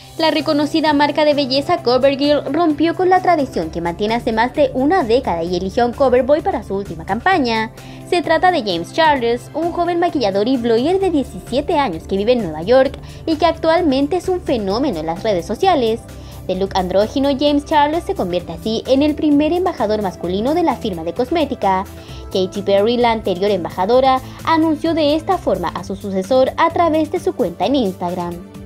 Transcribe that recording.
La reconocida marca de belleza CoverGirl rompió con la tradición que mantiene hace más de una década y eligió a un coverboy para su última campaña. Se trata de James Charles, un joven maquillador y blogger de 17 años que vive en Nueva York y que actualmente es un fenómeno en las redes sociales. De look andrógino, James Charles se convierte así en el primer embajador masculino de la firma de cosmética. Katy Perry, la anterior embajadora, anunció de esta forma a su sucesor a través de su cuenta en Instagram.